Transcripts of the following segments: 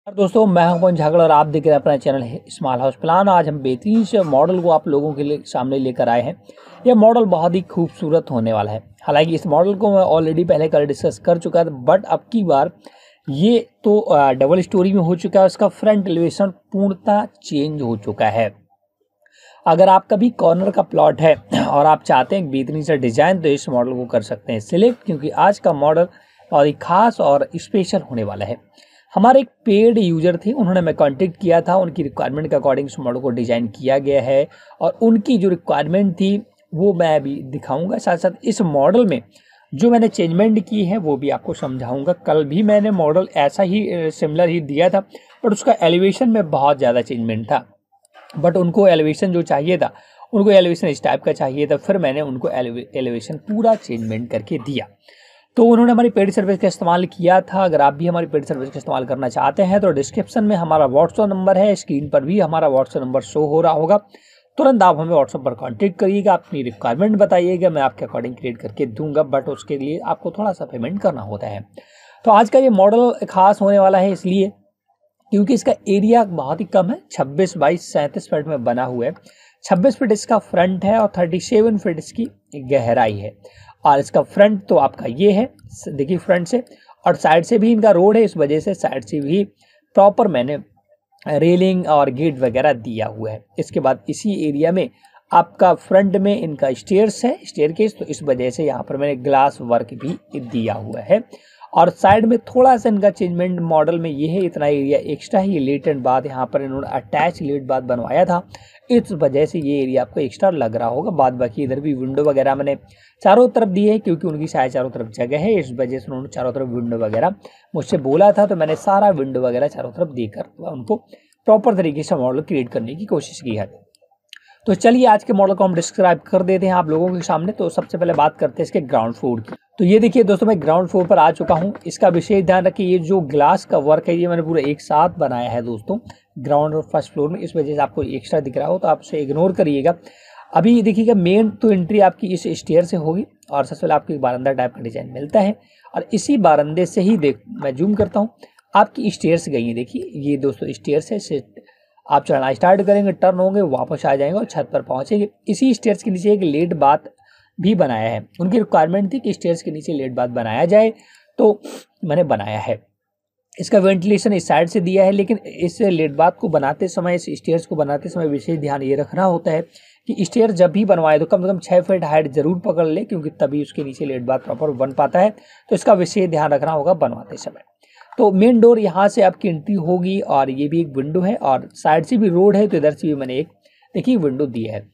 दोस्तों मैं हूं पवन झागड़ और आप देख रहे हैं अपना चैनल है स्मॉल हाउस प्लान। आज हम बेहतरीन से मॉडल को आप लोगों के लिए सामने लेकर आए हैं। यह मॉडल बहुत ही खूबसूरत होने वाला है। हालांकि इस मॉडल को मैं ऑलरेडी पहले कल डिस्कस कर चुका था, बट अब की बार ये तो डबल स्टोरी में हो चुका है। उसका फ्रंट एलिवेशन पूर्णतः चेंज हो चुका है। अगर आपका भी कॉर्नर का प्लॉट है और आप चाहते हैं बेहतरीन सा डिजाइन, तो इस मॉडल को कर सकते हैं सिलेक्ट, क्योंकि आज का मॉडल बहुत ही खास और स्पेशल होने वाला है। हमारे एक पेड यूजर थे, उन्होंने मैं कांटेक्ट किया था, उनकी रिक्वायरमेंट के अकॉर्डिंग इस मॉडल को डिज़ाइन किया गया है और उनकी जो रिक्वायरमेंट थी वो मैं अभी दिखाऊंगा। साथ साथ इस मॉडल में जो मैंने चेंजमेंट की है वो भी आपको समझाऊंगा। कल भी मैंने मॉडल ऐसा ही सिमिलर ही दिया था, बट उसका एलिवेशन में बहुत ज़्यादा चेंजमेंट था। बट उनको एलिवेशन जो चाहिए था, उनको एलिवेशन इस टाइप का चाहिए था, फिर मैंने उनको एलिवेशन पूरा चेंजमेंट करके दिया। तो उन्होंने हमारी पेड सर्विस का इस्तेमाल किया था। अगर आप भी हमारी पेड सर्विस का इस्तेमाल करना चाहते हैं तो डिस्क्रिप्शन में हमारा व्हाट्सएप नंबर है, स्क्रीन पर भी हमारा व्हाट्सएप नंबर शो हो रहा होगा। तुरंत आप हमें व्हाट्सएप पर कांटेक्ट करिएगा, अपनी रिक्वायरमेंट बताइएगा, मैं आपके अकॉर्डिंग क्रिएट करके दूंगा, बट उसके लिए आपको थोड़ा सा पेमेंट करना होता है। तो आज का ये मॉडल खास होने वाला है इसलिए क्योंकि इसका एरिया बहुत ही कम है। 26 बाई 37 फीट में बना हुआ है। 26 फीट इसका फ्रंट है और 37 फीट इसकी गहराई है। और इसका फ्रंट तो आपका ये है, देखिए फ्रंट से, और साइड से भी इनका रोड है, इस वजह से साइड से भी प्रॉपर मैंने रेलिंग और गेट वगैरह दिया हुआ है। इसके बाद इसी एरिया में आपका फ्रंट में इनका स्टेयर्स है, स्टेयरकेस, तो इस वजह से यहाँ पर मैंने ग्लास वर्क भी दिया हुआ है। और साइड में थोड़ा सा इनका चेंजमेंट मॉडल में ये है, इतना एरिया एक्स्ट्रा है। ये लेट एंड बाद यहाँ पर इन्होंने अटैच लेट बाद बनवाया था, इस वजह से ये एरिया आपको एक्स्ट्रा लग रहा होगा। बाद बाकी इधर भी विंडो वगैरह मैंने चारों तरफ दिए है, क्योंकि उनकी शायद चारों तरफ जगह है, इस वजह से उन्होंने चारों तरफ विंडो वगैरह मुझसे बोला था, तो मैंने सारा विंडो वगैरह चारों तरफ देकर उनको प्रॉपर तरीके से मॉडल क्रिएट करने की कोशिश की है। तो चलिए आज के मॉडल को हम डिस्क्राइब कर देते हैं आप लोगों के सामने। तो सबसे पहले बात करते हैं इसके ग्राउंड फ्लोर की। तो ये देखिए दोस्तों, मैं ग्राउंड फ्लोर पर आ चुका हूँ। इसका विशेष ध्यान रखिए, ये जो ग्लास का वर्क है ये मैंने पूरा एक साथ बनाया है दोस्तों, ग्राउंड और फर्स्ट फ्लोर में, इस वजह से आपको एक्स्ट्रा दिख रहा हो तो आप उसे इग्नोर करिएगा। अभी देखिएगा, मेन तो एंट्री आपकी इस स्टेयर से होगी और सबसे पहले आपको एक बारंदा टाइप का डिजाइन मिलता है और इसी बारंदे से ही मैं जूम करता हूँ, आपकी स्टेयर्स गई है। देखिए ये दोस्तों स्टेयर्स है, आप चढ़ना स्टार्ट करेंगे, टर्न होंगे, वापस आ जाएंगे और छत पर पहुंचेंगे। इसी स्टेयर्स के नीचे एक लेट बाथ भी बनाया है। उनकी रिक्वायरमेंट थी कि स्टेयर्स के नीचे लेट बाथ बनाया जाए, तो मैंने बनाया है। इसका वेंटिलेशन इस साइड से दिया है, लेकिन इस लेट बाथ को बनाते समय, इस स्टेयर्स को बनाते समय विशेष ध्यान ये रखना होता है कि स्टेयर जब भी बनवाए तो कम से कम 6 फीट हाइट जरूर पकड़ ले, क्योंकि तभी उसके नीचे लेट बाथ प्रॉपर बन पाता है। तो इसका विशेष ध्यान रखना होगा बनवाते समय। तो मेन डोर यहाँ से आपकी एंट्री होगी और ये भी एक विंडो है और साइड से भी रोड है, तो इधर से भी मैंने एक देखिए विंडो दिया है।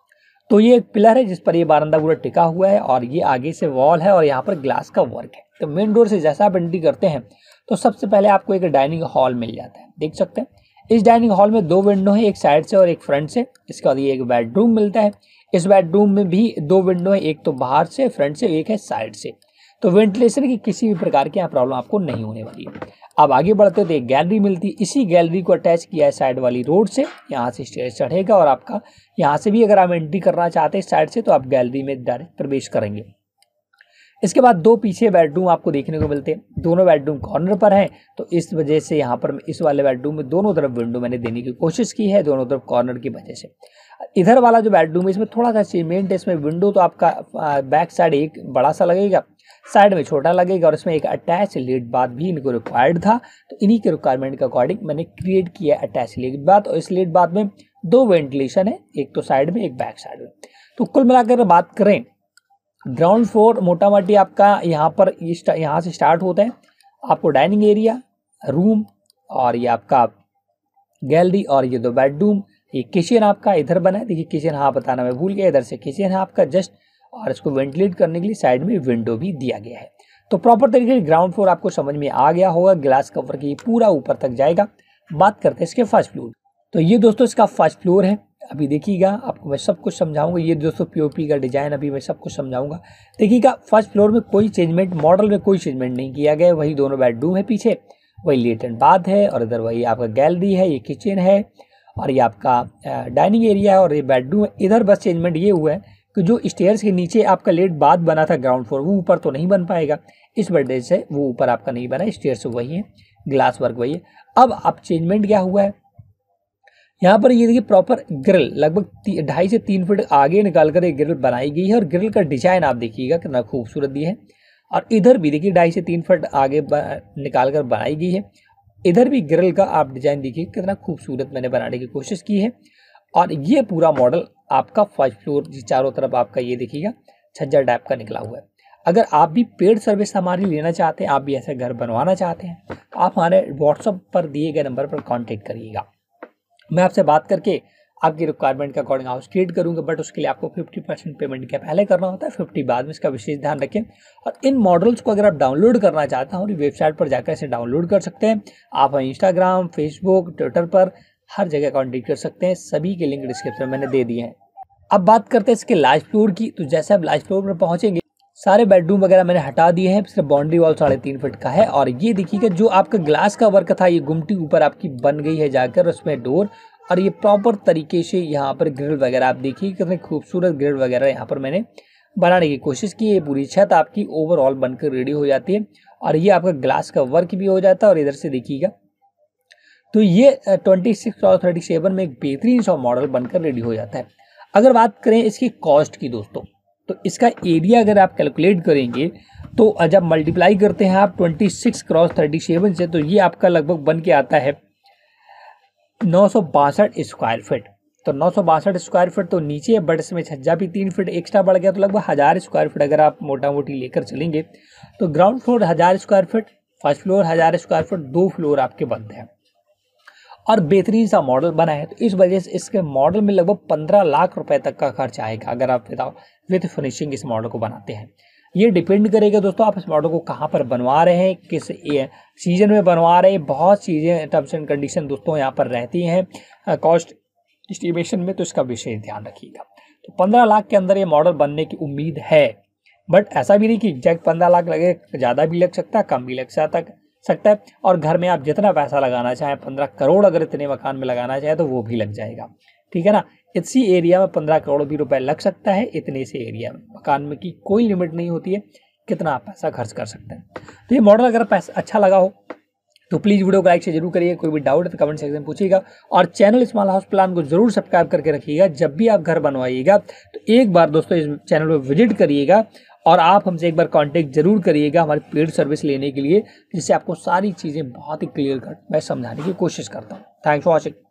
तो ये एक पिलर है जिस पर ये बारंदा पूरा टिका हुआ है और ये आगे से वॉल है और यहाँ पर ग्लास का वर्क है। तो मेन डोर से जैसा आप एंट्री करते हैं तो सबसे पहले आपको एक डाइनिंग हॉल मिल जाता है, देख सकते हैं। इस डाइनिंग हॉल में 2 विंडो है, एक साइड से और एक फ्रंट से। इसके बाद ये एक बेडरूम मिलता है। इस बेडरूम में भी 2 विंडो है, एक तो बाहर से फ्रंट से, एक है साइड से। तो वेंटिलेशन की किसी भी प्रकार की यहाँ प्रॉब्लम आपको नहीं होने वाली है। अब आगे बढ़ते तो एक गैलरी मिलती है, इसी गैलरी को अटैच किया है साइड वाली रोड से। यहाँ से स्टेज चढ़ेगा और आपका यहाँ से भी अगर आप एंट्री करना चाहते हैं साइड से, तो आप गैलरी में डायरेक्ट प्रवेश करेंगे। इसके बाद 2 पीछे बेडरूम आपको देखने को मिलते हैं, दोनों बेडरूम कॉर्नर पर हैं, तो इस वजह से यहाँ पर इस वाले बेडरूम में दोनों तरफ विंडो मैंने देने की कोशिश की है, दोनों तरफ कॉर्नर की वजह से। इधर वाला जो बेडरूम है इसमें थोड़ा सा चेंजमेंट है, इसमें विंडो तो आपका बैक साइड एक बड़ा सा लगेगा, साइड में छोटा लगेगा और इसमें एक अटैच लेट बाथ भी इनको रिक्वायर्ड था। तो इन्हीं के रिक्वायरमेंट के अकॉर्डिंग मैंने क्रिएट किया अटैच लेट बाथ। और इस लेट बाथ में 2 वेंटिलेशन है, एक तो साइड में, एक बैक साइड में। तो कुल मिलाकर बात करें, ग्राउंड फ्लोर मोटा मोटी आपका यहाँ पर यहाँ से स्टार्ट होता है। आपको डाइनिंग एरिया, रूम और ये आपका गैलरी और ये 2 बेडरूम, ये किचन आपका इधर बना है। देखिए किचन, हाँ बताना मैं भूल गया, इधर से किचन है आपका जस्ट, और इसको वेंटिलेट करने के लिए साइड में विंडो भी दिया गया है। तो प्रॉपर तरीके से ग्राउंड फ्लोर आपको समझ में आ गया होगा। ग्लास कवर की पूरा ऊपर तक जाएगा। बात करते हैं इसके फर्स्ट फ्लोर। तो ये दोस्तों इसका फर्स्ट फ्लोर है। अभी देखिएगा, आपको मैं सब कुछ समझाऊंगा। ये दोस्तों पीओपी का डिजाइन अभी मैं सब कुछ समझाऊंगा। देखिएगा, फर्स्ट फ्लोर में कोई चेंजमेंट, मॉडल में कोई चेंजमेंट नहीं किया गया। वही दोनों बेडरूम है पीछे, वही लेट एंड बाथ है और इधर वही आपका गैलरी है, ये किचन है और ये आपका डाइनिंग एरिया है और ये बेडरूम है। इधर बस चेंजमेंट ये हुआ है कि जो स्टेयर्स के नीचे आपका लेट बाथ बना था ग्राउंड फ्लोर, वो ऊपर तो नहीं बन पाएगा, इस वजह से वो ऊपर आपका नहीं बना। स्टेयर्स वही है, ग्लास वर्क वही है। अब चेंजमेंट क्या हुआ है, यहाँ पर ये देखिए प्रॉपर ग्रिल लगभग 2.5 से 3 फीट आगे निकाल कर एक ग्रिल बनाई गई है और ग्रिल का डिजाइन आप देखिएगा कितना खूबसूरत दिया है। और इधर भी देखिए 2.5 से 3 फीट आगे निकाल कर बनाई गई है। इधर भी ग्रिल का आप डिजाइन देखिए कितना खूबसूरत मैंने बनाने की कोशिश की है। और ये पूरा मॉडल आपका फर्स्ट फ्लोर चारों तरफ आपका ये देखिएगा छज्जा टाइप का निकला हुआ है। अगर आप भी पेड सर्विस हमारी लेना चाहते हैं, आप भी ऐसा घर बनवाना चाहते हैं, आप हमारे व्हाट्सएप पर दिए गए नंबर पर कॉन्टेक्ट करिएगा। मैं आपसे बात करके आपकी रिक्वायरमेंट के अकॉर्डिंग हाउस क्रिएट करूंगा, बट उसके लिए आपको 50% पेमेंट क्या पहले करना होता है, 50 बाद में। इसका विशेष ध्यान रखें। और इन मॉडल्स को अगर आप डाउनलोड करना चाहते हैं हमारी वेबसाइट पर जाकर इसे डाउनलोड कर सकते हैं। आप इंस्टाग्राम, फेसबुक, ट्विटर पर हर जगह कॉन्टेक्ट कर सकते हैं। सभी के लिंक डिस्क्रिप्शन में मैंने दे दिए हैं। अब बात करते हैं इसके लास्ट फ्लोर की। तो जैसे आप लास्ट फ्लोर पर पहुंचेंगे, सारे बेडरूम वगैरह मैंने हटा दिए हैं, सिर्फ बाउंड्री वॉल 3.5 फीट का है। और ये देखिएगा जो आपका ग्लास का वर्क था, ये गुमटी ऊपर आपकी बन गई है जाकर, उसमें डोर। और ये प्रॉपर तरीके से यहाँ पर ग्रिल वगैरह आप देखिए कितने खूबसूरत ग्रिल वगैरह यहाँ पर मैंने बनाने की कोशिश की है। पूरी छत आपकी ओवरऑल बनकर रेडी हो जाती है और ये आपका ग्लास का वर्क भी हो जाता है। और इधर से देखिएगा तो ये 26x37 में एक बेहतरीन सा मॉडल बनकर रेडी हो जाता है। अगर बात करें इसकी कॉस्ट की दोस्तों, तो इसका एरिया अगर आप कैलकुलेट करेंगे तो जब मल्टीप्लाई करते हैं आप 26x37 से, तो ये आपका लगभग बन के आता है 962 स्क्वायर फीट। तो 962 स्क्वायर फीट तो नीचे है, बट इसमें छज्जा भी 3 फीट एक्स्ट्रा बढ़ गया, तो लगभग 1000 स्क्वायर फीट अगर आप मोटा मोटी लेकर चलेंगे तो ground floor 1000 square feet, first floor 1000 square feet, 2 floor आपके बनते हैं। और बेहतरीन सा मॉडल बना है, तो इस वजह से इसके मॉडल में लगभग 15 लाख रुपए तक का खर्च आएगा अगर आप विद फिनिशिंग इस मॉडल को बनाते हैं। ये डिपेंड करेगा दोस्तों आप इस मॉडल को कहाँ पर बनवा रहे हैं, किस सीजन में बनवा रहे हैं। बहुत चीज़ें टर्म्स एंड कंडीशन दोस्तों यहाँ पर रहती हैं कॉस्ट एस्टिमेशन में, तो इसका विशेष ध्यान रखिएगा। तो 15 लाख के अंदर ये मॉडल बनने की उम्मीद है, बट ऐसा भी नहीं कि एग्जैक्ट 15 लाख लगे, ज़्यादा भी लग सकता है, कम भी लग सकता है। और घर में आप जितना पैसा लगाना चाहें, 15 करोड़ अगर इतने मकान में लगाना चाहें तो वो भी लग जाएगा, ठीक है ना। इसी एरिया में 15 करोड़ भी रुपए लग सकता है। इतने से एरिया में मकान में की कोई लिमिट नहीं होती है, कितना आप पैसा खर्च कर सकते हैं। तो ये मॉडल अगर पैसा अच्छा लगा हो तो प्लीज़ वीडियो को लाइक से जरूर करिए। कोई भी डाउट है तो कमेंट सेक्शन में पूछिएगा। और चैनल स्मॉल हाउस प्लान को जरूर सब्सक्राइब करके रखिएगा। जब भी आप घर बनवाइएगा तो एक बार दोस्तों इस चैनल पर विजिट करिएगा और आप हमसे एक बार कांटेक्ट जरूर करिएगा हमारी पेड सर्विस लेने के लिए, जिससे आपको सारी चीज़ें बहुत ही क्लियर कट मैं समझाने की कोशिश करता हूँ। Thanks for watching.